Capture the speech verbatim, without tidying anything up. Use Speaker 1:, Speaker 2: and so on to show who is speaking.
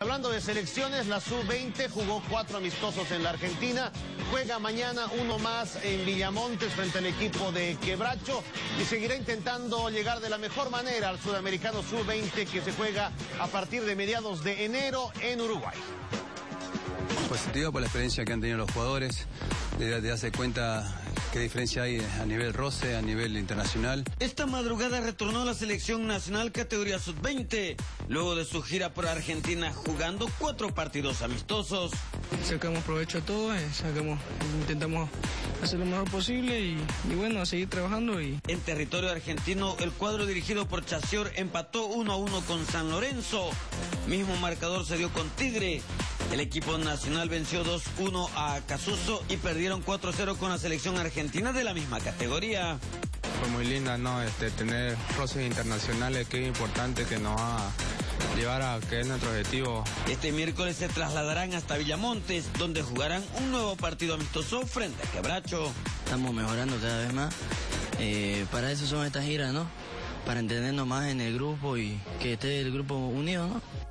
Speaker 1: Hablando de selecciones, la sub veinte jugó cuatro amistosos en la Argentina. Juega mañana uno más en Villamontes frente al equipo de Quebracho y seguirá intentando llegar de la mejor manera al sudamericano sub veinte que se juega a partir de mediados de enero en Uruguay.
Speaker 2: Positivo por la experiencia que han tenido los jugadores, de, de darse cuenta qué diferencia hay a nivel roce, a nivel internacional.
Speaker 3: Esta madrugada retornó la selección nacional categoría sub veinte, luego de su gira por Argentina jugando cuatro partidos amistosos.
Speaker 4: Sacamos provecho a todo, eh, sacamos, intentamos hacer lo mejor posible y, y bueno, a seguir trabajando. Y...
Speaker 3: En territorio argentino, el cuadro dirigido por Chacior empató uno a uno con San Lorenzo. Mismo marcador se dio con Tigre. El equipo nacional venció dos uno a Casuso y perdieron cuatro cero con la selección argentina de la misma categoría.
Speaker 5: Fue muy linda, ¿no? Este, tener roces internacionales, que es importante, que nos va a llevar a que es nuestro objetivo.
Speaker 3: Este miércoles se trasladarán hasta Villamontes, donde jugarán un nuevo partido amistoso frente a Quebracho.
Speaker 6: Estamos mejorando cada vez más. Eh, para eso son estas giras, ¿no? Para entendernos más en el grupo y que esté el grupo unido, ¿no?